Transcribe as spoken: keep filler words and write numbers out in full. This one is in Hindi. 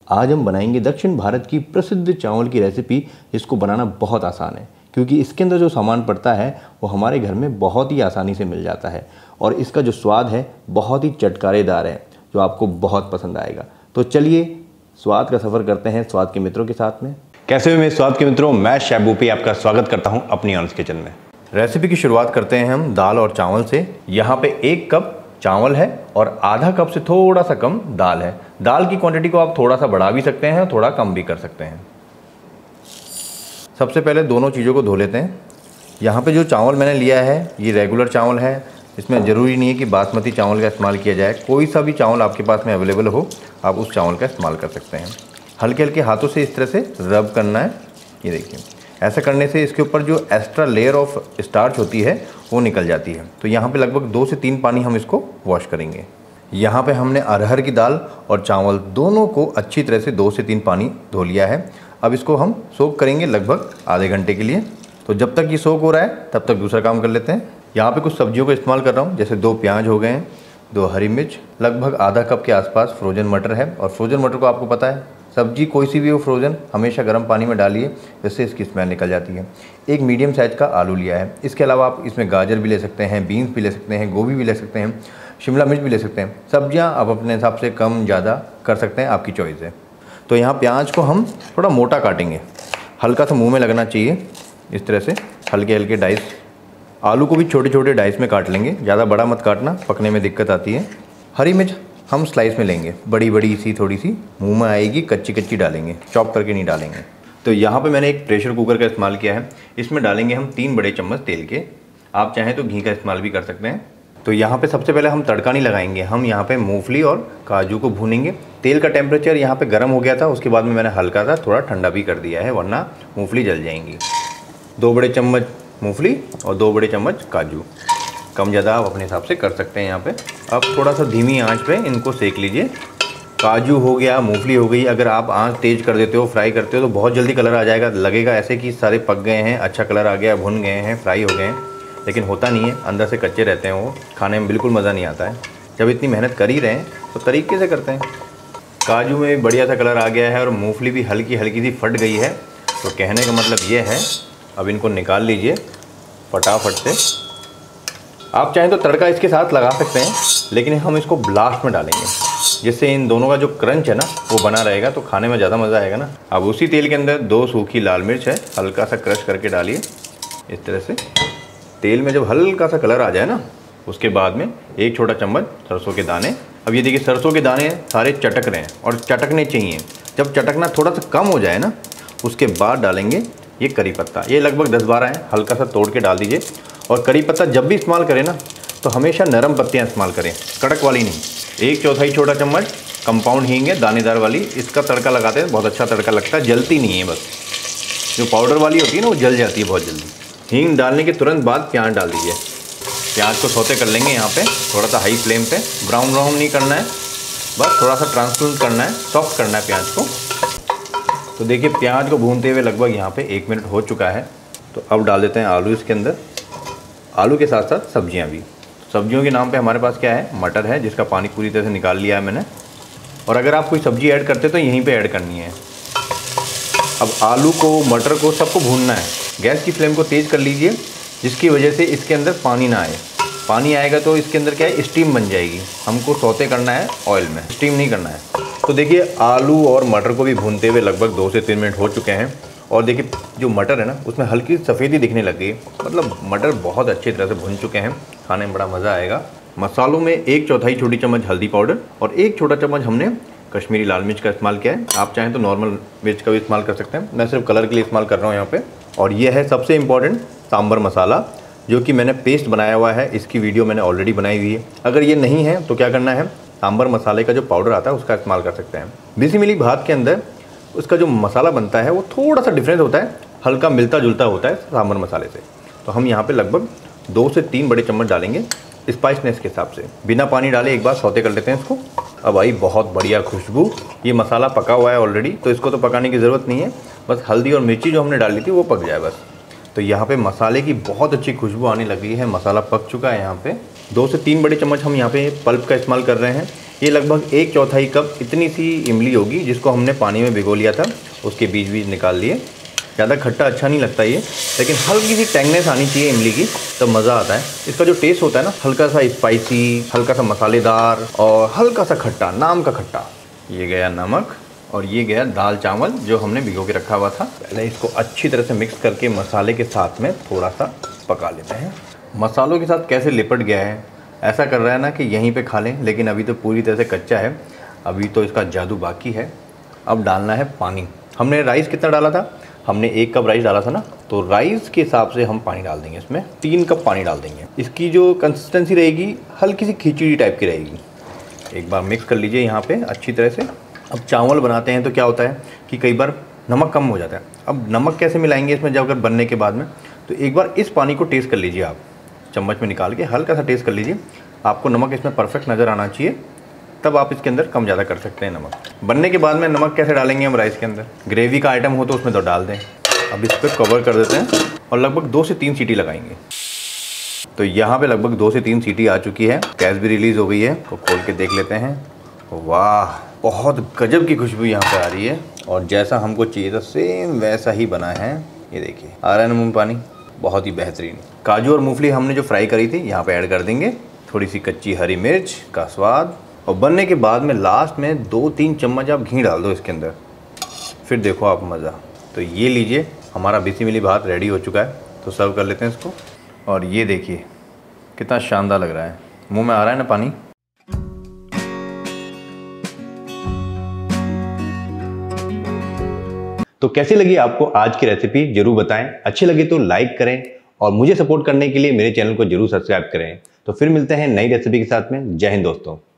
आज हम बनाएंगे दक्षिण भारत की प्रसिद्ध चावल की रेसिपी, जिसको बनाना बहुत आसान है क्योंकि इसके अंदर जो सामान पड़ता है वो हमारे घर में बहुत ही आसानी से मिल जाता है और इसका जो स्वाद है बहुत ही चटकारेदार है, जो आपको बहुत पसंद आएगा। तो चलिए स्वाद का सफ़र करते हैं स्वाद के मित्रों के साथ में। कैसे हुए मेरे स्वाद के मित्रों, मैं शेफ बूपी आपका स्वागत करता हूं अपनी ऑनेस्ट किचन में। रेसिपी की शुरुआत करते हैं हम दाल और चावल से। यहाँ पे एक कप चावल है और आधा कप से थोड़ा सा कम दाल है। दाल की क्वांटिटी को आप थोड़ा सा बढ़ा भी सकते हैं, थोड़ा कम भी कर सकते हैं। सबसे पहले दोनों चीज़ों को धो लेते हैं। यहाँ पे जो चावल मैंने लिया है ये रेगुलर चावल है, इसमें ज़रूरी नहीं है कि बासमती चावल का इस्तेमाल किया जाए। कोई सा भी चावल आपके पास में अवेलेबल हो आप उस चावल का इस्तेमाल कर सकते हैं। हल्के हल्के हाथों से इस तरह से रब करना है। ये देखिए, ऐसा करने से इसके ऊपर जो एक्स्ट्रा लेयर ऑफ स्टार्च होती है वो निकल जाती है। तो यहाँ पे लगभग दो से तीन पानी हम इसको वॉश करेंगे। यहाँ पे हमने अरहर की दाल और चावल दोनों को अच्छी तरह से दो से तीन पानी धो लिया है। अब इसको हम सोक करेंगे लगभग आधे घंटे के लिए। तो जब तक ये सोक हो रहा है तब तक दूसरा काम कर लेते हैं। यहाँ पे कुछ सब्जियों का इस्तेमाल कर रहा हूँ, जैसे दो प्याज हो गए हैं, दो हरी मिर्च, लगभग आधा कप के आसपास फ्रोजन मटर है। और फ्रोजन मटर को आपको पता है, सब्जी कोई सी भी हो फ्रोज़न हमेशा गर्म पानी में डालिए, जिससे इसकी स्मेल निकल जाती है। एक मीडियम साइज़ का आलू लिया है। इसके अलावा आप इसमें गाजर भी ले सकते हैं, बीन्स भी ले सकते हैं, गोभी भी ले सकते हैं, शिमला मिर्च भी ले सकते हैं। सब्जियां आप अपने हिसाब से कम ज़्यादा कर सकते हैं, आपकी चॉइस है। तो यहाँ प्याज को हम थोड़ा मोटा काटेंगे, हल्का सा मुँह में लगना चाहिए इस तरह से, हल्के हल्के डाइस। आलू को भी छोटे छोटे डाइस में काट लेंगे, ज़्यादा बड़ा मत काटना, पकने में दिक्कत आती है। हरी मिर्च हम स्लाइस में लेंगे, बड़ी बड़ी सी थोड़ी सी मुंह में आएगी, कच्ची कच्ची डालेंगे, चॉप करके नहीं डालेंगे। तो यहाँ पे मैंने एक प्रेशर कुकर का इस्तेमाल किया है। इसमें डालेंगे हम तीन बड़े चम्मच तेल के, आप चाहें तो घी का इस्तेमाल भी कर सकते हैं। तो यहाँ पे सबसे पहले हम तड़का नहीं लगाएंगे, हम यहाँ पे मूंगफली और काजू को भूनेंगे। तेल का टेम्परेचर यहाँ पे गर्म हो गया था, उसके बाद में मैंने हल्का सा थोड़ा ठंडा भी कर दिया है, वरना मूँगफली जल जाएंगी। दो बड़े चम्मच मूँगफली और दो बड़े चम्मच काजू, कम ज़्यादा आप अपने हिसाब से कर सकते हैं यहाँ पे। अब थोड़ा सा धीमी आंच पे इनको सेक लीजिए। काजू हो गया, मूंगफली हो गई, अगर आप आंच तेज़ कर देते हो, फ्राई करते हो तो बहुत जल्दी कलर आ जाएगा। लगेगा ऐसे कि सारे पक गए हैं, अच्छा कलर आ गया, भुन गए हैं, फ्राई हो गए हैं, लेकिन होता नहीं है, अंदर से कच्चे रहते हैं। वो खाने में बिल्कुल मज़ा नहीं आता है। जब इतनी मेहनत कर ही रहे हैं तो तरीके से करते हैं। काजू में बढ़िया सा कलर आ गया है और मूँगफली भी हल्की हल्की सी फट गई है। तो कहने का मतलब ये है, अब इनको निकाल लीजिए फटाफट से। आप चाहें तो तड़का इसके साथ लगा सकते हैं, लेकिन हम इसको लास्ट में डालेंगे, जिससे इन दोनों का जो क्रंच है ना वो बना रहेगा, तो खाने में ज़्यादा मज़ा आएगा ना। अब उसी तेल के अंदर दो सूखी लाल मिर्च है, हल्का सा क्रश करके डालिए इस तरह से। तेल में जब हल्का सा कलर आ जाए ना, उसके बाद में एक छोटा चम्मच सरसों के दाने। अब ये देखिए, सरसों के दाने सारे चटक रहे हैं और चटकने चाहिए। जब चटकना थोड़ा सा कम हो जाए ना, उसके बाद डालेंगे ये करी पत्ता। ये लगभग दस बारह है, हल्का सा तोड़ के डाल दीजिए। और करी पत्ता जब भी इस्तेमाल करें ना तो हमेशा नरम पत्तियाँ इस्तेमाल करें, कड़क वाली नहीं। एक चौथाई छोटा चम्मच कंपाउंड हींग है, दानेदार वाली, इसका तड़का लगाते हैं, बहुत अच्छा तड़का लगता है, जलती नहीं है। बस जो पाउडर वाली होती है ना वो जल जाती है बहुत जल्दी। हींग डालने के तुरंत बाद प्याज डाल दीजिए। प्याज को सौते कर लेंगे यहाँ पे थोड़ा सा हाई फ्लेम पे। ब्राउन ब्राउन नहीं करना है, बस थोड़ा सा ट्रांसपेरेंट करना है, सॉफ्ट करना है प्याज को। तो देखिए, प्याज को भूनते हुए लगभग यहाँ पे एक मिनट हो चुका है। तो अब डाल देते हैं आलू इसके अंदर। आलू के साथ साथ सब्जियां भी। सब्जियों के नाम पे हमारे पास क्या है, मटर है, जिसका पानी पूरी तरह से निकाल लिया है मैंने। और अगर आप कोई सब्जी ऐड करते तो यहीं पे ऐड करनी है। अब आलू को, मटर को, सबको भूनना है। गैस की फ्लेम को तेज़ कर लीजिए, जिसकी वजह से इसके अंदर पानी ना आए। पानी आएगा तो इसके अंदर क्या है, स्टीम बन जाएगी। हमको सौते करना है ऑयल में, स्टीम नहीं करना है। तो देखिए, आलू और मटर को भी भूनते हुए लगभग दो से तीन मिनट हो चुके हैं। और देखिए, जो मटर है ना उसमें हल्की सफ़ेदी दिखने लग गई, मतलब मटर बहुत अच्छी तरह से भुन चुके हैं, खाने में बड़ा मज़ा आएगा। मसालों में एक चौथाई छोटी चम्मच हल्दी पाउडर और एक छोटा चम्मच हमने कश्मीरी लाल मिर्च का इस्तेमाल किया है। आप चाहें तो नॉर्मल मिर्च का भी इस्तेमाल कर सकते हैं, मैं सिर्फ कलर के लिए इस्तेमाल कर रहा हूँ यहाँ पे। और ये है सबसे इम्पॉर्टेंट सांभर मसाला, जो कि मैंने पेस्ट बनाया हुआ है, इसकी वीडियो मैंने ऑलरेडी बनाई हुई है। अगर ये नहीं है तो क्या करना है, सांभर मसाले का जो पाउडर आता है उसका इस्तेमाल कर सकते हैं। बिस्मिल्लाह भात के अंदर उसका जो मसाला बनता है वो थोड़ा सा डिफरेंस होता है, हल्का मिलता जुलता होता है सांभर मसाले से। तो हम यहाँ पे लगभग दो से तीन बड़े चम्मच डालेंगे स्पाइसनेस के हिसाब से। बिना पानी डाले एक बार सौते कर लेते हैं इसको। अब आई बहुत बढ़िया खुशबू। ये मसाला पका हुआ है ऑलरेडी, तो इसको तो पकाने की ज़रूरत नहीं है, बस हल्दी और मिर्ची जो हमने डाली थी वो पक जाए बस। तो यहाँ पे मसाले की बहुत अच्छी खुशबू आने लगी है, मसाला पक चुका है। यहाँ पे दो से तीन बड़े चम्मच हम यहाँ पे पल्प का इस्तेमाल कर रहे हैं। ये लगभग एक चौथाई कप इतनी सी इमली होगी जिसको हमने पानी में भिगो लिया था, उसके बीज बीज निकाल लिए। ज़्यादा खट्टा अच्छा नहीं लगता ये, लेकिन हल्की सी टैंगनेस आनी चाहिए इमली की, तब मज़ा आता है। इसका जो टेस्ट होता है ना, हल्का सा स्पाइसी, हल्का सा मसालेदार और हल्का सा खट्टा, नाम का खट्टा। ये गया नमक और ये गया दाल चावल जो हमने भिगो के रखा हुआ था। पहले इसको अच्छी तरह से मिक्स करके मसाले के साथ में थोड़ा सा पका लेते हैं। मसालों के साथ कैसे लिपट गया है, ऐसा कर रहा है ना कि यहीं पे खा लें, लेकिन अभी तो पूरी तरह से कच्चा है, अभी तो इसका जादू बाकी है। अब डालना है पानी। हमने राइस कितना डाला था, हमने एक कप राइस डाला था ना, तो राइस के हिसाब से हम पानी डाल देंगे। इसमें तीन कप पानी डाल देंगे। इसकी जो कंसिस्टेंसी रहेगी हल्की सी खिचड़ी टाइप की रहेगी। एक बार मिक्स कर लीजिए यहाँ पे अच्छी तरह से। अब चावल बनाते हैं तो क्या होता है कि कई बार नमक कम हो जाता है। अब नमक कैसे मिलाएंगे इसमें जब अगर बनने के बाद में, तो एक बार इस पानी को टेस्ट कर लीजिए आप, चम्मच में निकाल के हल्का सा टेस्ट कर लीजिए। आपको नमक इसमें परफेक्ट नज़र आना चाहिए, तब आप इसके अंदर कम ज़्यादा कर सकते हैं नमक। बनने के बाद में नमक कैसे डालेंगे हम राइस के अंदर, ग्रेवी का आइटम हो तो उसमें तो डाल दें। अब इस पर कवर कर देते हैं और लगभग दो से तीन सीटी लगाएंगे। तो यहाँ पे लगभग दो से तीन सीटी आ चुकी है, गैस भी रिलीज़ हो गई है। तो खोल के देख लेते हैं। वाह, बहुत गजब की खुशबू यहाँ पे आ रही है और जैसा हमको चाहिए था सेम वैसा ही बना है। ये देखिए आ रहा है ना मुँह में पानी, बहुत ही बेहतरीन। काजू और मूंगफली हमने जो फ्राई करी थी यहाँ पे ऐड कर देंगे, थोड़ी सी कच्ची हरी मिर्च का स्वाद। और बनने के बाद में लास्ट में दो तीन चम्मच आप घी डाल दो इसके अंदर, फिर देखो आप मज़ा। तो ये लीजिए, हमारा बिस्मिल्लाह भात रेडी हो चुका है। तो सर्व कर लेते हैं इसको। और ये देखिए कितना शानदार लग रहा है, मुँह में आ रहा है ना पानी। तो कैसी लगी आपको आज की रेसिपी जरूर बताएं। अच्छी लगी तो लाइक करें और मुझे सपोर्ट करने के लिए मेरे चैनल को जरूर सब्सक्राइब करें। तो फिर मिलते हैं नई रेसिपी के साथ में। जय हिंद दोस्तों।